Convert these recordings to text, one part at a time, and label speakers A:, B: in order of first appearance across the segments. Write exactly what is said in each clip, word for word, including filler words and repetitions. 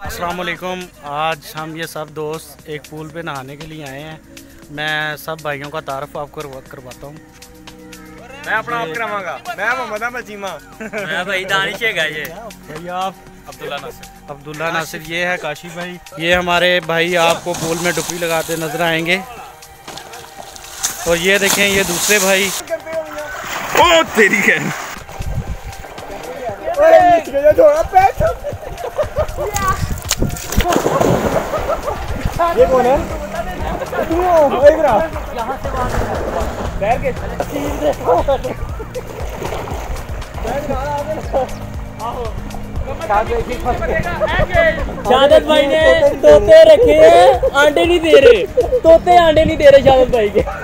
A: अस्सलाम वालेकुम। आज हम ये सब दोस्त एक पूल पे नहाने के लिए आए हैं। मैं सब भाइयों का तारफ़ आपको करवाता हूँ।
B: मैं अपना आप करावांगा। मैं मोहम्मद अहमद चीमा।
C: मैं भाई दानिश है ये
A: भैया आप
B: अब्दुल्ला नासिर।
A: अब्दुल्ला नासिर, ये है काशी भाई। ये हमारे भाई आपको पूल में डुबकी लगाते नजर आएंगे। और ये देखें ये दूसरे भाई।
B: ओ तेरी है। ये कौन है?
C: शादत भाई ने तोते रखे हैं, अंडे नहीं दे रहे। तोते अंडे नहीं दे रहे शादत भाई के।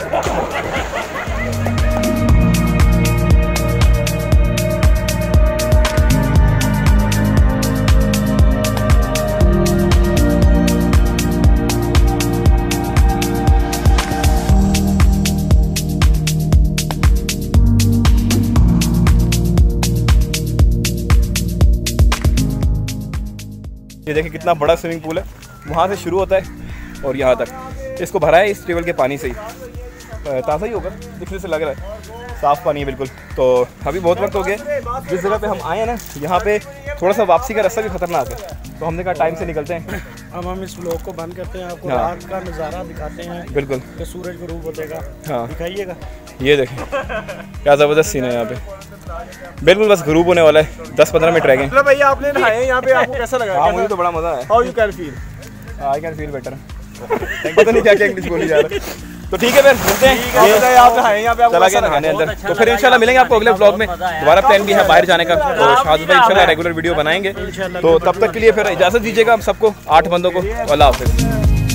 B: ये देखिए कितना बड़ा स्विमिंग पूल है। वहाँ से शुरू होता है और यहाँ तक। इसको भरा है इस टेबल के पानी से ही। ताज़ा ही होगा, दिखने से लग रहा है। साफ़ पानी है बिल्कुल। तो अभी बहुत वक्त हो गया जिस जगह पे हम आए हैं ना, यहाँ पे थोड़ा सा वापसी का रास्ता भी खतरनाक है। तो हमने कहा टाइम से निकलते हैं।
A: अब हम इस व्लॉग को बंद करते हैं, आपको
B: हाँ।
A: रात का नज़ारा दिखाते हैं।
B: बिल्कुल
A: कि सूरज गुरूब होतेगा।
B: हाँ
A: दिखाइएगा।
B: ये देखें क्या ज़बरदस्त सीन है यहाँ पे। बिल्कुल बस ग्रुप होने वाला है। दस पंद्रह मिनट रह गए।
D: मतलब भैया आपने नहाए यहाँ पे, आपको कैसा लगा?
B: हाँ मुझे तो बड़ा मज़ा आया।
D: How you can feel?
B: I can feel better. पता नहीं क्या क्या इंग्लिश बोली जा रहा है। तो ठीक है फिर मिलते हैं।
D: ये आप नहाए यहाँ पे, आपको
B: चला गया नहाने अंदर। तो फिर इंशाल्लाह मिलेंगे आपको अगले व्लॉग में। दोबारा प्लान भी है बाहर जाने का। तो शाहद भाई इंशाल्लाह रेगुलर वीडियो बनाएंगे। तो तब तक के लिए फिर इजाज़त दीजिएगा हम सबको, आठ बंदों को। अल्लाह हाफ़िज़।